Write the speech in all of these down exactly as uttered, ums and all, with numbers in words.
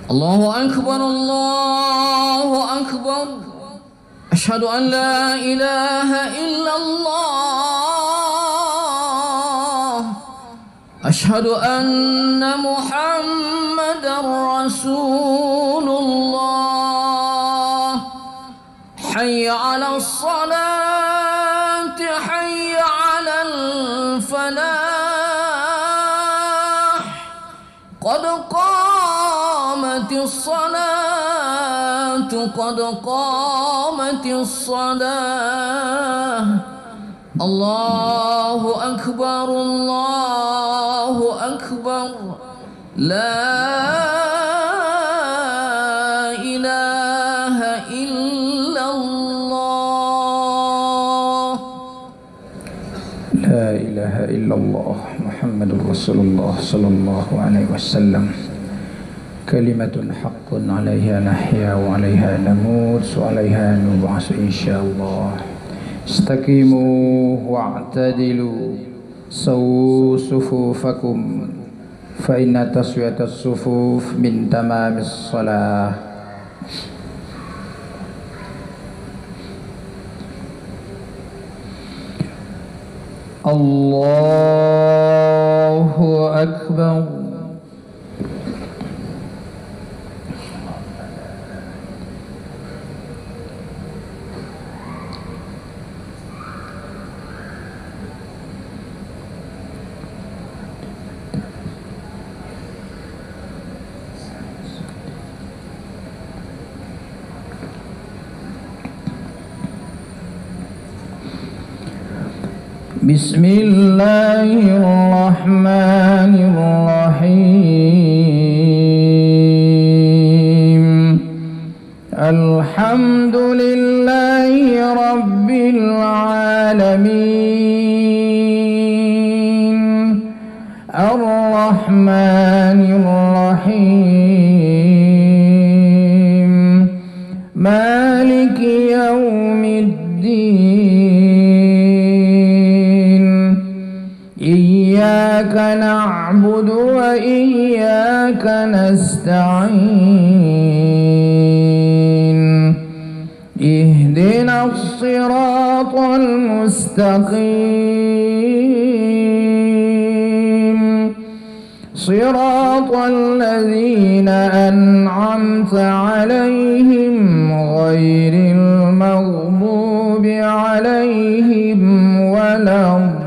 الله أكبر الله أكبر أشهد أن لا إله إلا الله أشهد أن محمدا رسول الله حي على الصلاة حي على الفلاح قد قامت الصلاة قد قامت الصلاة الله أكبر الله أكبر لا إله إلا الله لا إله إلا الله محمد رسول الله صلى الله عليه وسلم كلمة حق عليها نحيا وعليها نموت وعليها نبعث إن شاء الله استقيموا واعتدلوا سووا صفوفكم فإن تسوية الصفوف من تمام الصلاة الله أكبر بسم الله الرحمن الرحيم الحمد لله رب العالمين الرحمن الرحيم مالك يوم الدين إياك نعبد وإياك نستعين اهدنا الصراط المستقيم صراط الذين أنعمت عليهم غير المغضوب عليهم ولا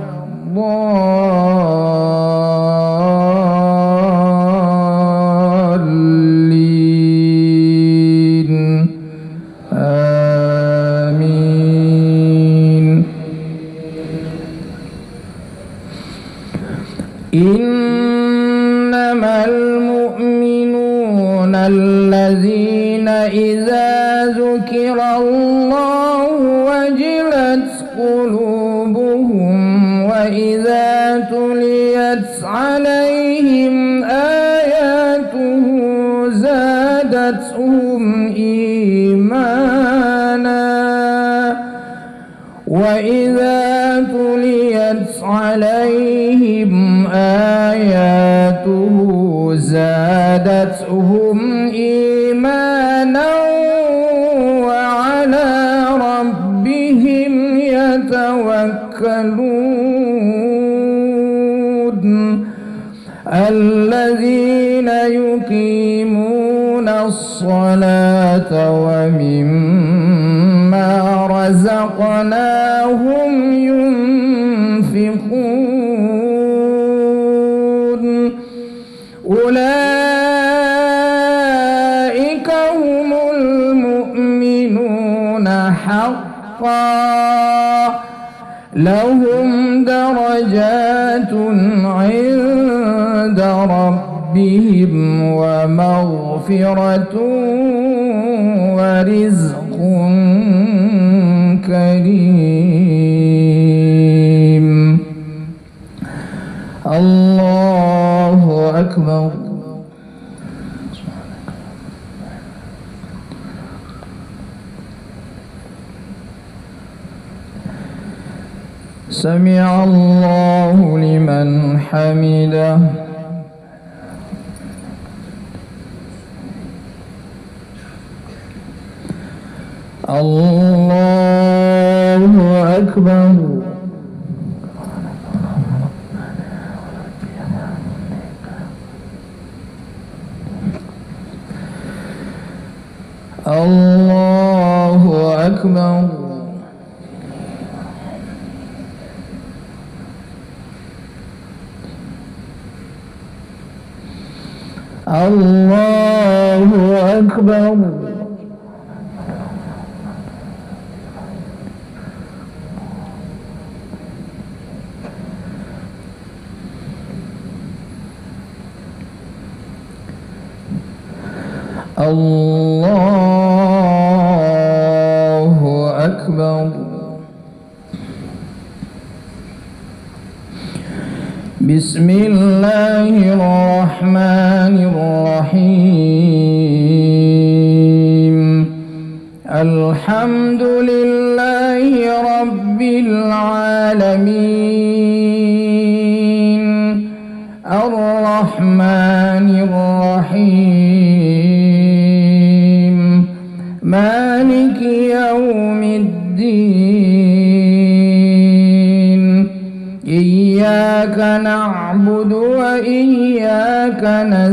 الضالين آمين إنما المؤمنون الذين إذا ذكر الله وجلت قلوبهم وإذا تليت عليهم آياته زادتهم إيمانا وإذا تليت عليهم آياته زادتهم إيمانا وعلى ربهم يتوكلون الذين يقيمون الصلاة ومما رزقناهم ينفقون أولئك هم المؤمنون حقا لهم درجات عند ربهم ومغفرة ورزق كريم الله أكبر سمع الله لمن حمده الله أكبر. الله أكبر. الله أكبر. الله أكبر. بسم الله الرحمن الرحيم. الحمد لله رب العالمين الرحمن الرحيم مالك يوم الدين. إياك نعبد وإياك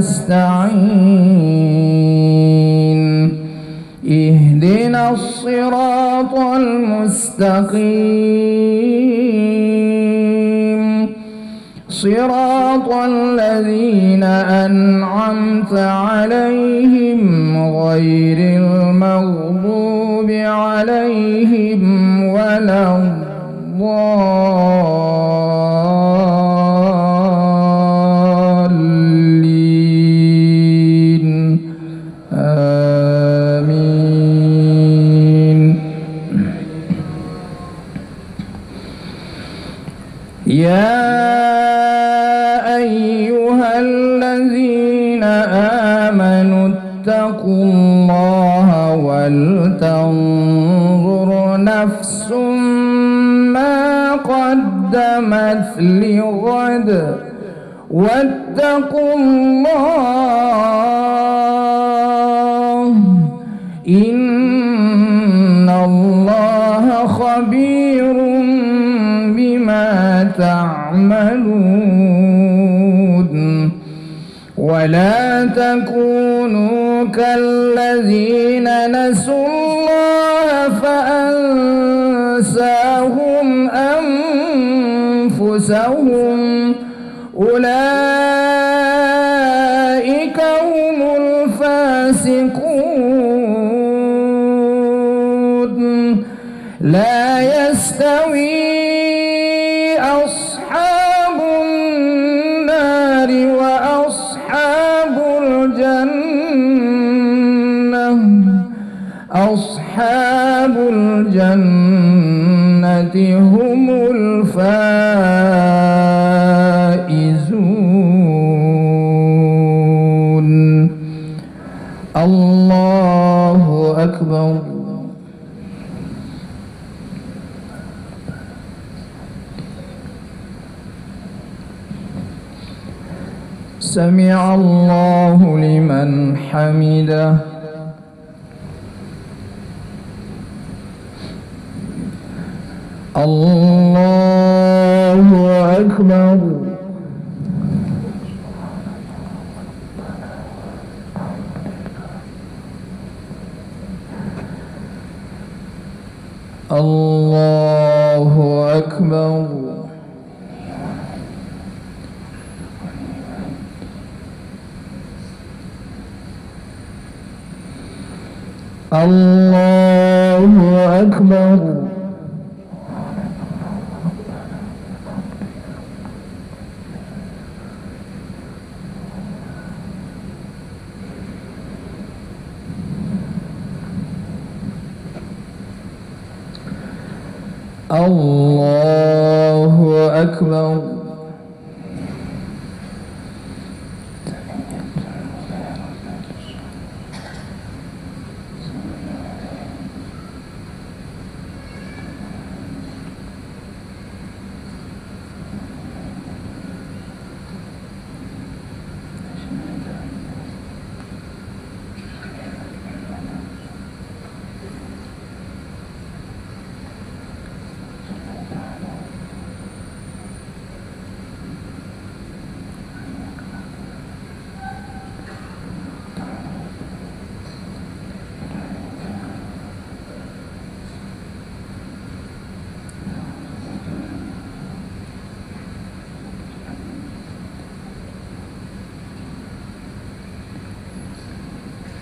نستعين. اهدنا الصراط المستقيم صراط الذين أنعمت عليهم غير المغضوب عليهم ولا الضالين. آمين. يا أيها الذين آمنوا اتقوا الله ولتنظر نفس ما قدمت لغد واتقوا الله إن الله خبير بما تعملون. ولا تكونوا كالذين نسوا الله فأنساهم أنفسهم أولئك هم الفاسقون. لا يستوي أصحاب النار وأصحاب الجنة أصحاب الجنة هم الفائزون. الله أكبر. سمع الله لمن حمده. الله أكبر. الله أكبر. الله أكبر. الله أكبر.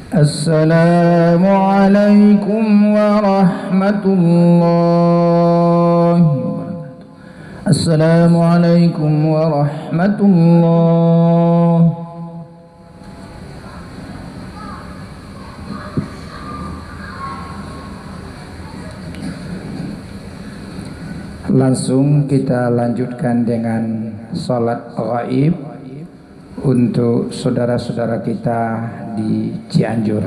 السلام عليكم ورحمة الله وبركاته. السلام عليكم ورحمة الله. Langsung kita lanjutkan dengan sholat ghaib untuk saudara-saudara kita di Cianjur.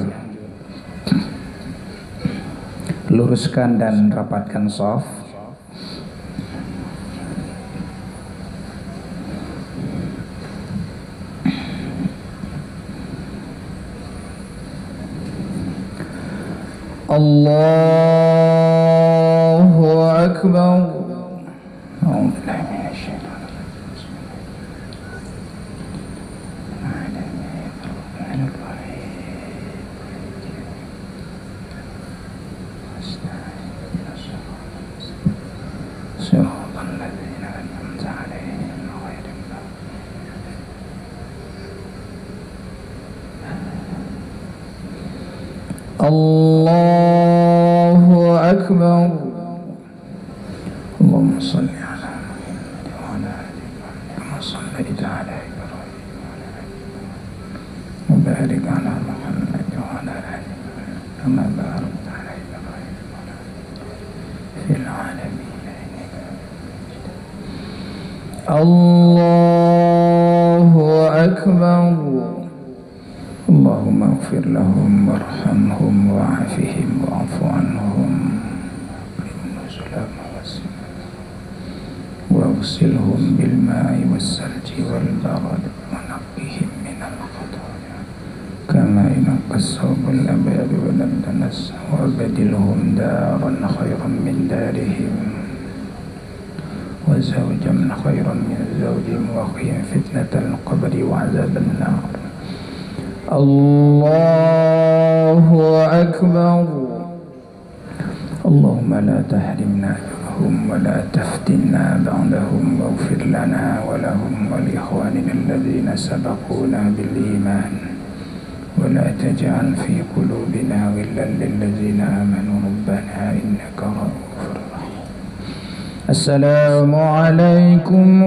Luruskan dan rapatkan shaf. Allahu Akbar. Allahu Akbar. Allahumma salli ala Muhammad wa ala ali Muhammad kama sallaita ala Ibrahim wa barik ala Muhammad wa ala ali Muhammad kama barakta ala Ibrahim wa ala ali fil alamin innaka Allahu Akbar. Allahumma ighfir lahum warhamhum wa'afihim wa'fu anhum واغسلهم بالماء والثلج والبرد ونقهم من الخطايا كما ينقى الثوب الأبيض من الدنس وبدلهم دارا خيرا من دارهم وزوجا خيرا من زوجهم وقهم فتنة القبر وعذاب النار. Allahu Akbar. Allahumma la tahrimna ajrahum wa la taftinna ba'dahum waghfir lana wa lahum wa li ikhwanina alladhina sabaquna bil iman wa la taj'al fi qulubina ghillan lil ladzina amanu rabbana innaka ra'ufur rahim. Assalamu alaikum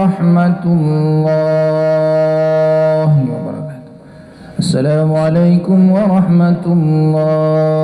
warahmatullahi. Assalamualaikum warahmatullahi